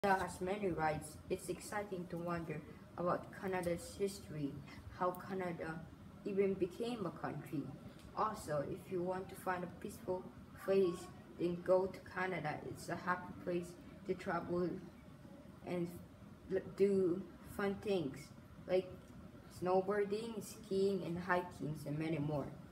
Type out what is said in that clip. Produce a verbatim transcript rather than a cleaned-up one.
Canada has many rides. It's exciting to wonder about Canada's history, how Canada even became a country. Also, if you want to find a peaceful place, then go to Canada. It's a happy place to travel and do fun things like snowboarding, skiing, and hiking, and many more.